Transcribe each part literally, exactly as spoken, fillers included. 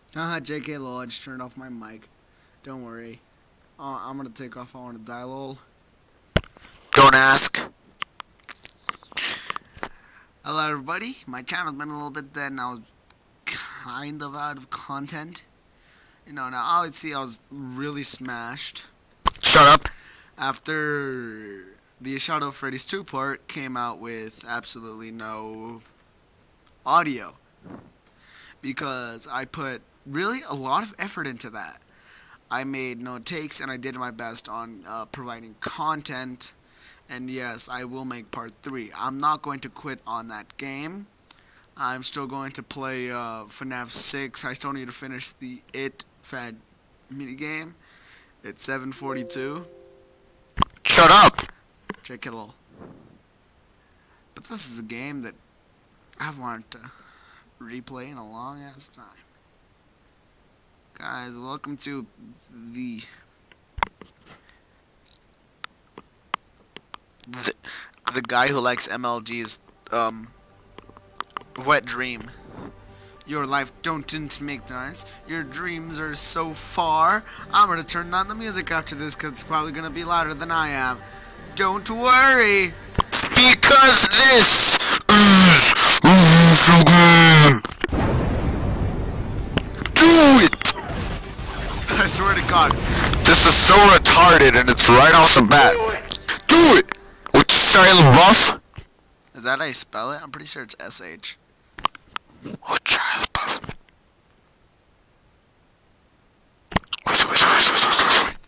Haha, J K lol, I just turned off my mic. Don't worry. Uh, I'm gonna take off, I wanna die lol. Don't ask. Hello everybody, my channel's been a little bit dead and I was kind of out of content. You know, now obviously I was really smashed. Shut up. After the Shadow of Freddy's two part came out with absolutely no audio. Because I put really a lot of effort into that. I made no takes and I did my best on uh, providing content. And yes, I will make part three. I'm not going to quit on that game. I'm still going to play uh, FNAF six. I still need to finish the It Fad minigame. It's seven forty-two. Shut up. Check it all. But this is a game that I've wanted to replay in a long ass time. Guys, welcome to the The, the guy who likes M L G's um wet dream. Your life don't make dance. Your dreams are so far. I'm gonna turn down the music after this because it's probably gonna be louder than I am. Don't worry. Because this is so good. Do it. I swear to God. This is so retarded and it's right off the bat. Do it. With Shia LaBeouf. Is that how you spell it? I'm pretty sure it's S H. With Shia LaBeouf. Wait, wait, wait, wait, wait, wait.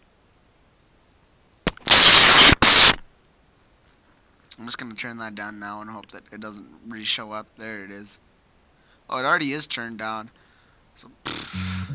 I'm just gonna turn that down now and hope that it doesn't re-show up. There it is. Oh, it already is turned down. So, pfft.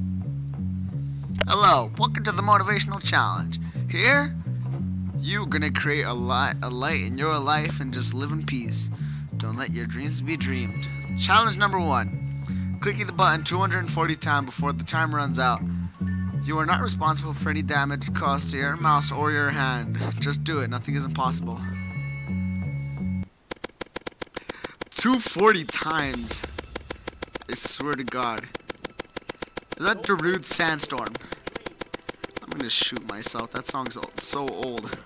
Hello, welcome to the Motivational Challenge. Here, you're gonna create a light, a light in your life and just live in peace. Don't let your dreams be dreamed. Challenge number one. Clicking the button two hundred forty times before the time runs out. You are not responsible for any damage caused to your mouse or your hand. Just do it. Nothing is impossible. two hundred forty times. I swear to God. Is that Darude Sandstorm? I'm gonna shoot myself. That song's so old.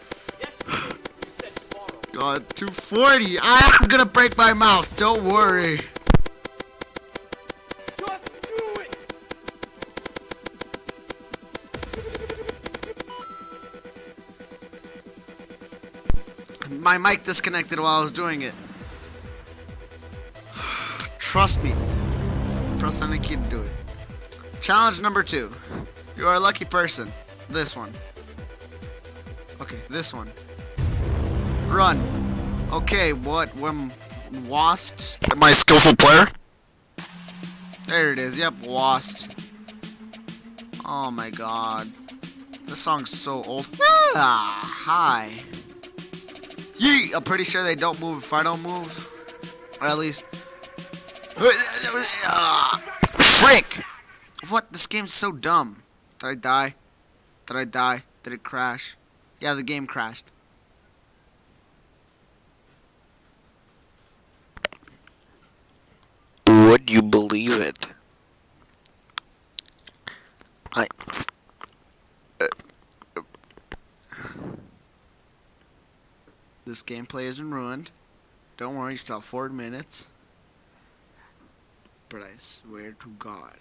God, two forty. I'm gonna break my mouse. Don't worry. Just do it. My mic disconnected while I was doing it. Trust me. Press any key to do it. Challenge number two. You are a lucky person. This one. Okay, this one. Run. Okay, what? When Wast? Am I a skillful player? There it is. Yep, Wast. Oh my God. This song's so old. Ah, hi. Yee! I'm pretty sure they don't move if I don't move. Or at least. Frick! What? This game's so dumb. Did I die? Did I die? Did it crash? Yeah, the game crashed. Would you believe it? I. Uh, uh, this gameplay has been ruined. Don't worry, you still have four minutes. But I swear to God.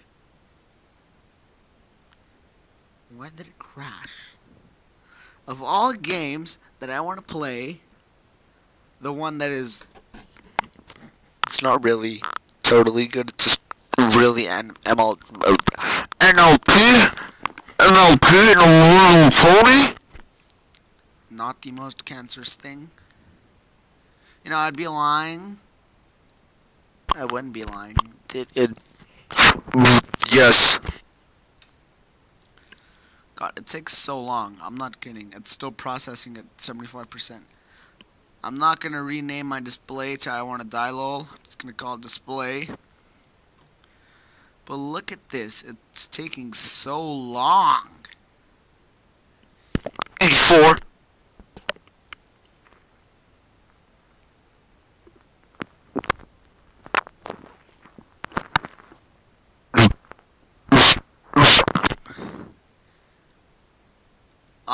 Why did it crash? Of all games that I want to play, the one that is... It's not really totally good. It's just really an M L uh, N L P, N L P, and a little pony. Not the most cancerous thing. You know, I'd be lying. I wouldn't be lying. It, it, yes. God, it takes so long. I'm not kidding. It's still processing at seventy-five percent. I'm not going to rename my display to I want to die lol. I'm just going to call it display. But look at this. It's taking so long. eighty-four.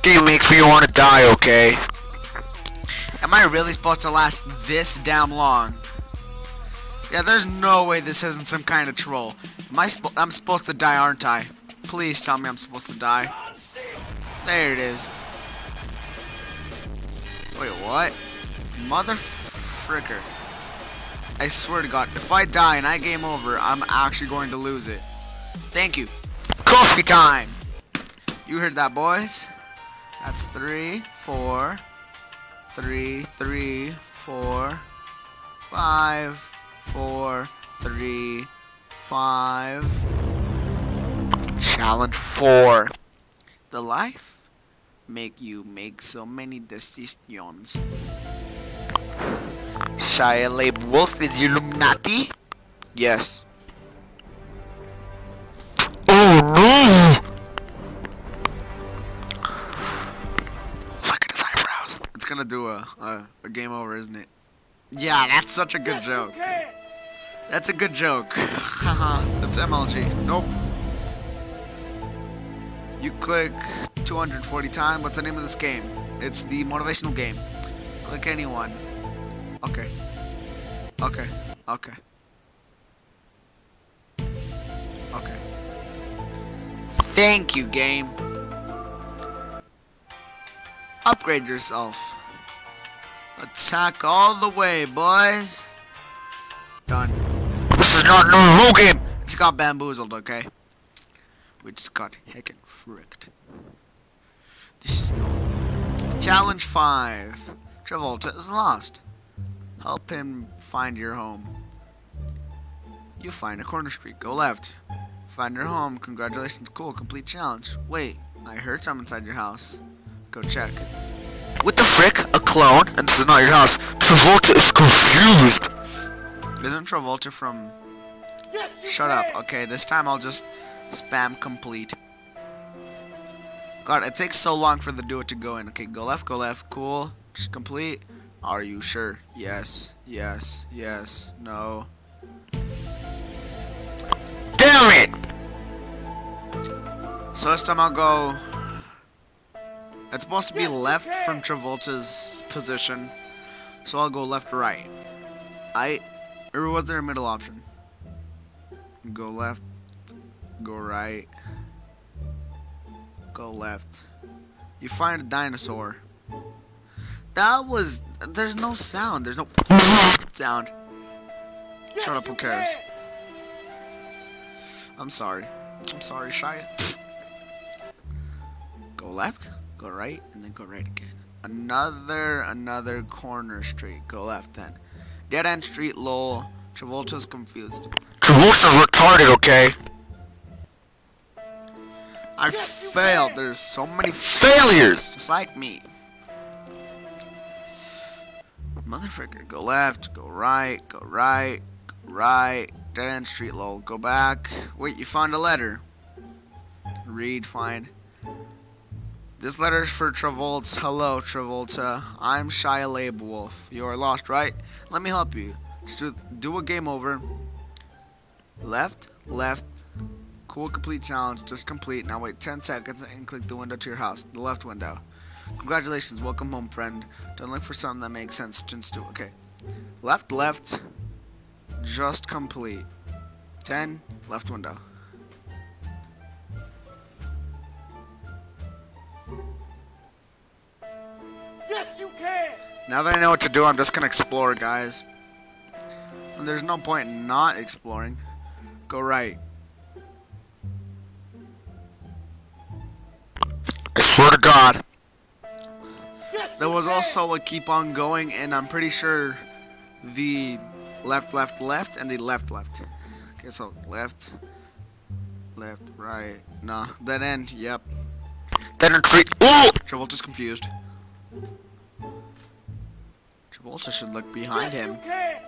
game makes me want to die, okay? Am I really supposed to last this damn long? Yeah, there's no way this isn't some kind of troll. Am I sp I'm supposed to die, aren't I? Please tell me I'm supposed to die. There it is. Wait, what? Mother fricker. I swear to God, if I die and I game over, I'm actually going to lose it. Thank you. Coffee time! You heard that, boys? That's three, four, three, three, four, five, four, three, five. Challenge four. The life make you make so many decisions. Shia LABE Wolf is Illuminati? Yes. Oh no! Look at his eyebrows. It's gonna do a, a, a game over, isn't it? Yeah, that's such a good Yes, joke. you can. That's a good joke. Haha, that's M L G. Nope. You click two hundred forty times. What's the name of this game? It's the motivational game. Click anyone. Okay. Okay. Okay. Okay. Thank you, game. Upgrade yourself. Attack all the way, boys. Done. This is not no low game! It's got bamboozled, okay? We just got heckin' fricked. This is no. Challenge five. Travolta is lost. Help him find your home. You find a corner street. Go left. Find your home. Congratulations. Cool. Complete challenge. Wait. I heard someone inside your house. Go check. What the frick? A clone? And this is not your house. Travolta is confused. Isn't Travolta from... Yes, you Shut up. can. Okay, this time I'll just spam complete. God, it takes so long for the do it to go in. Okay, go left, go left. Cool. Just complete. Are you sure? Yes. Yes. Yes. No. Damn it! So this time I'll go... It's supposed to be left from Travolta's position. So I'll go left, right. I... Or was there a middle option? Go left. Go right. Go left. You find a dinosaur. That was... There's no sound. There's no sound. Yes, Shut up, who you cares? can. I'm sorry. I'm sorry, Shia. Go left, go right, and then go right again. Another, another corner street. Go left then. Dead end street, lol. Travolta's confused. Travolta's retarded, okay? I Yes, you failed. can. There's so many Failures! just like me. Motherfucker, go left, go right, go right, go right. Dead end street, lol. Go back. Wait, you found a letter. Read, find. This letter is for Travolta. Hello, Travolta. I'm Shia LABE Wolf. You are lost, right? Let me help you. Just do, do a game over. Left, left. Cool, complete challenge. Just complete. Now wait ten seconds and click the window to your house. The left window. Congratulations. Welcome home, friend. Don't look for something that makes sense. Just do. Okay. Left, left. Just complete. ten. Left window. Yes, you can. Now that I know what to do, I'm just gonna explore, guys. And there's no point in not exploring. Go right. I swear to God. Yes, There you was can. also a keep on going, and I'm pretty sure the left, left, left, and the left, left. Okay, so left, left, right. Nah, dead end. Yep. Then a tree. Ooh! Travolta's confused. Travolta should look behind Yes, him. you can.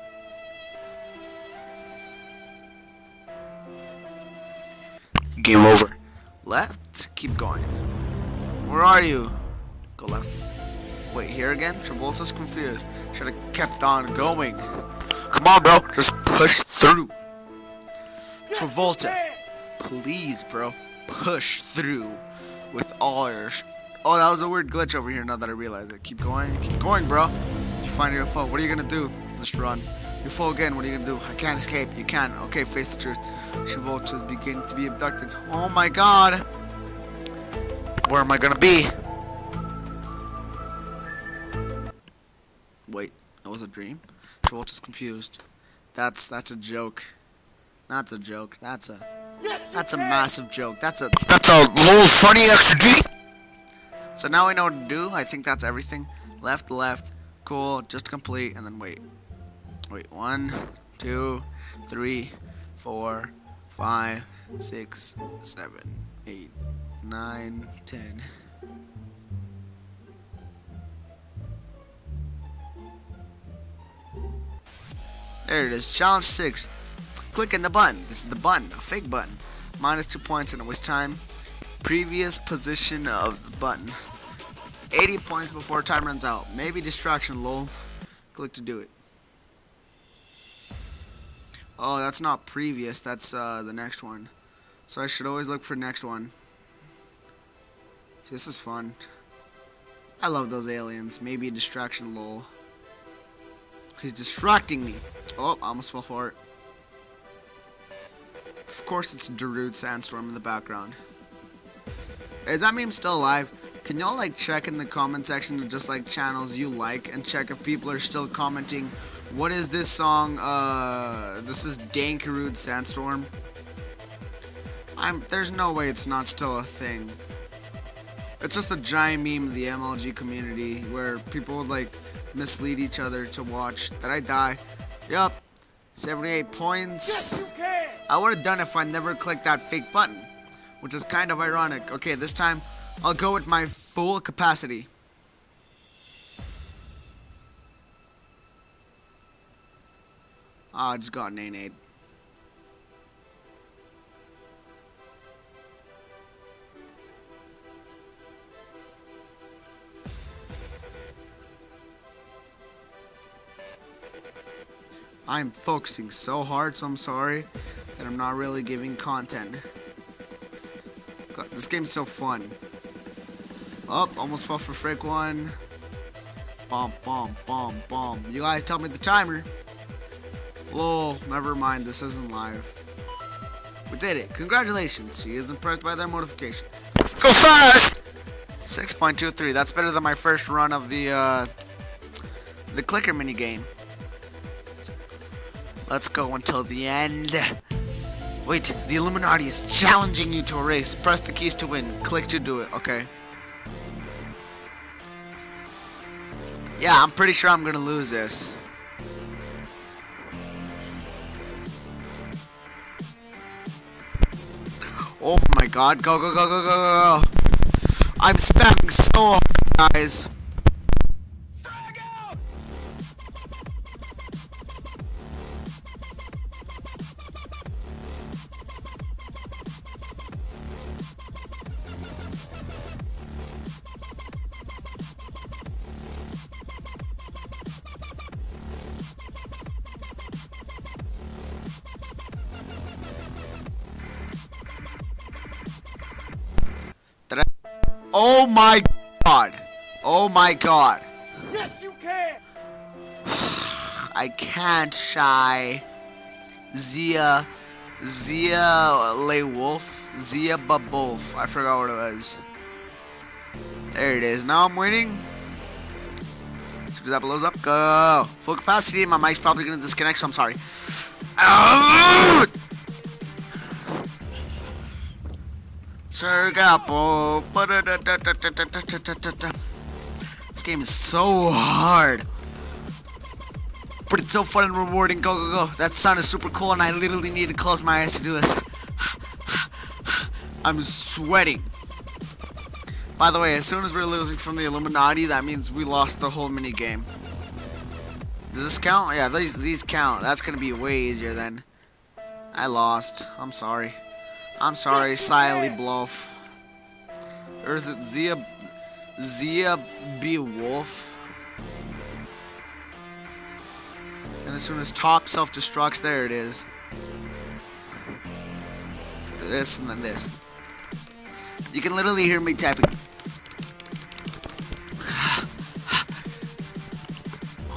Game over. Left. Keep going. Where are you? Go left. Wait, here again? Travolta's confused. Should have kept on going. Come on, bro. Just push through. Yes, you Travolta. can. Please, bro, push through with all your Oh, that was a weird glitch over here now that I realize it. Keep going, keep going, bro. You find your U F O. What are you gonna do? Just run. U F O again, what are you gonna do? I can't escape. You can't. Okay, face the truth. Travolta's beginning to be abducted. Oh my god. Where am I gonna be? Wait, that was a dream? Travolta's confused. That's that's a joke. That's a joke. That's a that's a massive joke. That's a That's a little funny extra D. So now we know what to do. I think that's everything. Left, left. Cool. Just complete. And then wait. Wait. One, two, three, four, five, six, seven, eight, nine, ten. There it is. Challenge six. Click in the button. This is the button. A fake button. Minus two points and it waste time. Previous position of the button. eighty points before time runs out. Maybe distraction, lol. Click to do it. Oh, that's not previous. That's uh, the next one. So I should always look for next one. See, this is fun. I love those aliens. Maybe a distraction, lol. He's distracting me. Oh, I almost fell for it. Of course, it's Darude Sandstorm in the background. Is that meme still alive? Can y'all like check in the comment section of just like channels you like and check if people are still commenting? What is this song? Uh, this is Darude Sandstorm. I'm. There's no way it's not still a thing. It's just a giant meme of the M L G community where people would like mislead each other to watch. Did I die? Yup. seventy-eight points. Yes, you can. I would have done if I never clicked that fake button, which is kind of ironic. Okay, this time I'll go with my full capacity. Ah, oh, I just got an A-nade. I'm focusing so hard, so I'm sorry that I'm not really giving content. God, this game's so fun. Oh, almost fell for frick one. Bomb, bomb, bomb, bomb. You guys tell me the timer. Lol, never mind, this isn't live. We did it. Congratulations. He is impressed by their modification. Go fast! six point two three. That's better than my first run of the uh, the clicker mini game. Let's go until the end. Wait, the Illuminati is challenging you to a race. Press the keys to win. Click to do it. Okay. Yeah, I'm pretty sure I'm gonna lose this. Oh my god. Go, go, go, go, go, go. I'm spamming so hard, guys. Oh my god. Oh my god. Yes, you can. I can't shy. Zia. Zia Lay Wolf. Zia Babulf. I forgot what it was. There it is. Now I'm winning. As soon as that blows up, go. Full capacity. My mic's probably going to disconnect, so I'm sorry. Sergapo. This game is so hard, but it's so fun and rewarding. Go, go, go. That sound is super cool, and I literally need to close my eyes to do this. I'm sweating. By the way, as soon as we're losing from the Illuminati, that means we lost the whole mini game. Does this count? Yeah, these these count. That's gonna be way easier then. I lost. I'm sorry. I'm sorry, Siley Bluff. Or is it Zia Zia B Wolf? And as soon as top self-destructs, there it is. This and then this. You can literally hear me typing.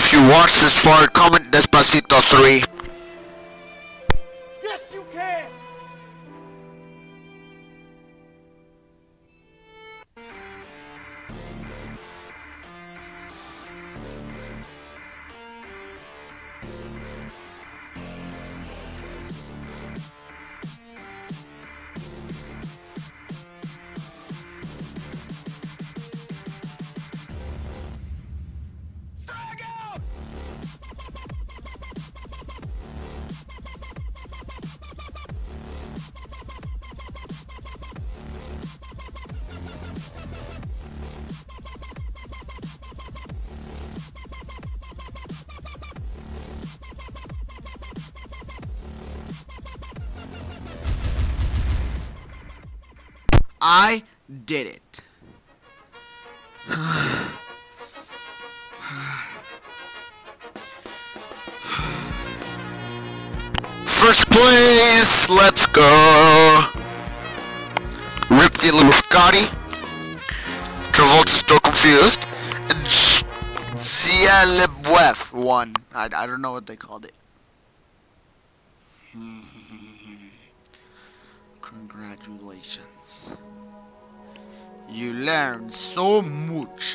If you watch this far, comment Despacito three. Yes, you can. I did it. First place, let's go. Rip the illuminati. Travolta's still confused. And SHIA won. I, I don't know what they called it. Congratulations. You learned so much.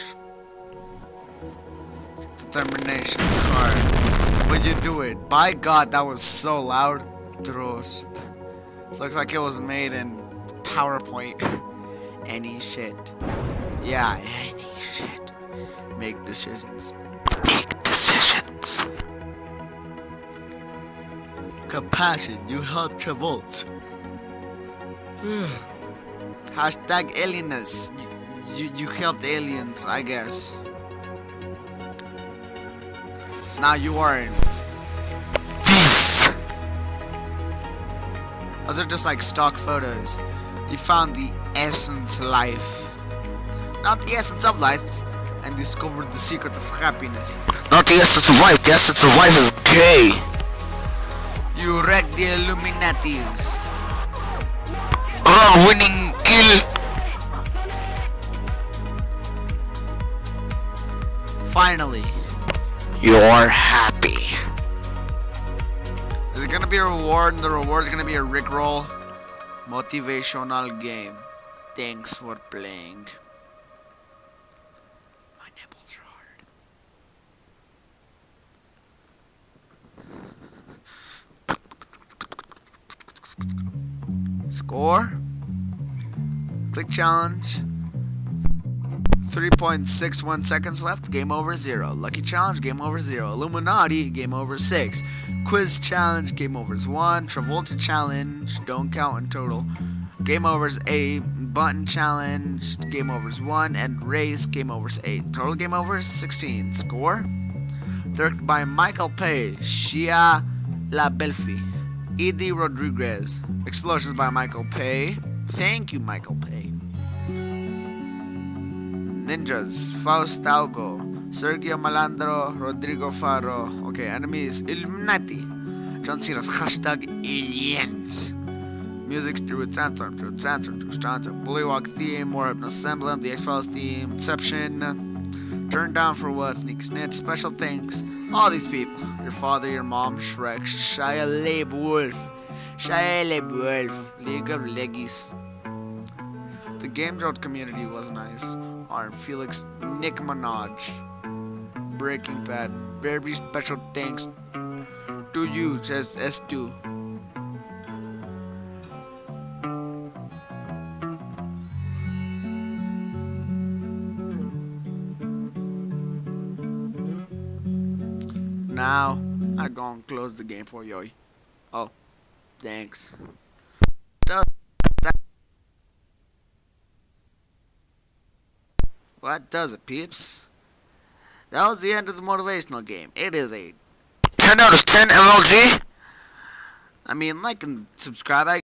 Determination card. But you do it. By God, that was so loud. Drost. It looks like it was made in PowerPoint. Any shit. Yeah, any shit. Make decisions. Make decisions. Compassion. You help Travolta. Hashtag alienness. You, you, you helped aliens, I guess. Now you are in peace. Those are just like stock photos. You found the essence of life. Not the essence of life. And discovered the secret of happiness. Not the essence of life. The essence of life is gay. You wrecked the Illuminatis. Run, winning, kill. Finally. You're happy. Is it gonna be a reward, and the reward is gonna be a rickroll? Motivational game. Thanks for playing. My nipples are hard. Score. Click challenge. three point six one seconds left. Game over zero. Lucky challenge. Game over zero. Illuminati. Game over six. Quiz challenge. Game overs one. Travolta challenge. Don't count in total. Game overs eight. Button challenge. Game overs one. And race. Game overs eight. Total game overs sixteen. Score. Directed by Michael Pay. SHIA LABE. E D Rodriguez. Explosions by Michael Pay. Thank you, Michael Pay. Ninjas, Faust Algo, Sergio Malandro, Rodrigo Faro. Okay, enemies, Illuminati. John Cena's hashtag aliens. Music, Druid's Anthem, Druid's Anthem, Druid's Anthem. Bullywalk theme, More Hypnosis Emblem, The X-Files theme, Inception. Turn Down for What, Sneak Snitch, Special Thanks. All these people. Your father, your mom, Shrek, Shia LABE Wolf. Shia LABE Wolf. League of Legends. The Game Jolt community was nice. Arm Felix, Nick Minaj, Breaking Bad. Very special thanks to you, just S two. Now I gonna close the game for you. Oh, thanks. What does it, peeps? That was the end of the motivational game. It is a ten out of ten M L G. I mean, like and subscribe. I